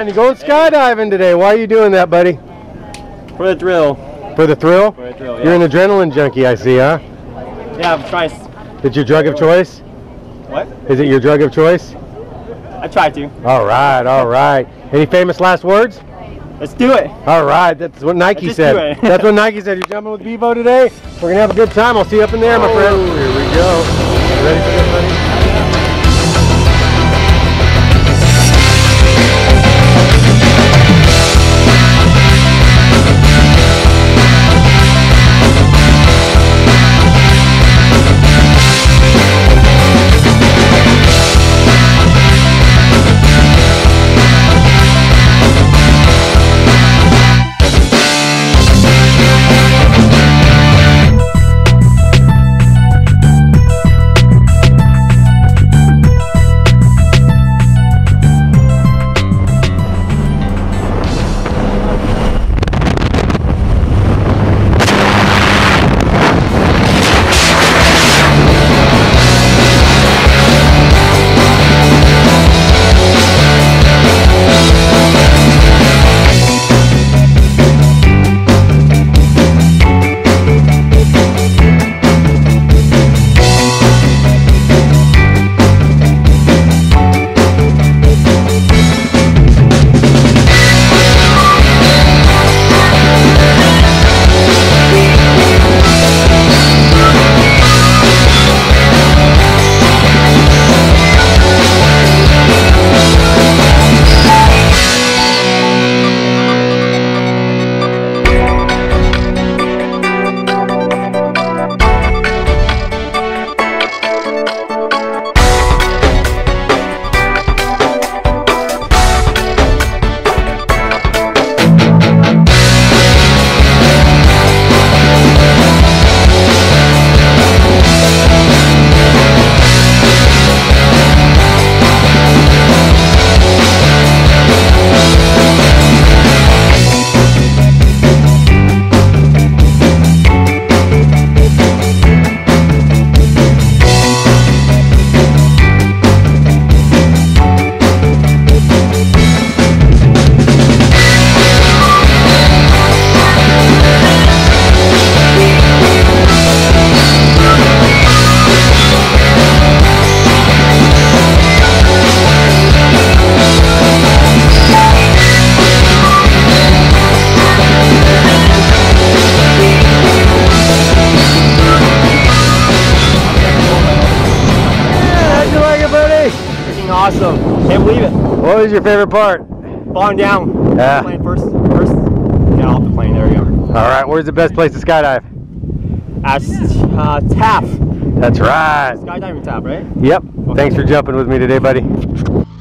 on, you going skydiving today. Why are you doing that, buddy? For the thrill. For the thrill? For the thrill, yeah. You're an adrenaline junkie, I see, huh? Yeah, I'm trying. Is it your drug of choice? What? Is it your drug of choice? I try to. All right, all right. Any famous last words? Let's do it. All right, that's what Nike said. That's what Nike said. You're jumping with Bevo today? We're going to have a good time. I'll see you up in there, my friend. Here we go. You ready for this, buddy? Awesome. Can't believe it. What was your favorite part? Falling down. Yeah. Plane first. Get off the plane. There we go. All right. Where's the best place to skydive? At Taft. That's right. Skydiving Taft, right? Yep. Thanks for jumping with me today, buddy.